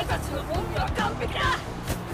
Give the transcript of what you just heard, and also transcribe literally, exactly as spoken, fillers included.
たちの準備は完璧だ。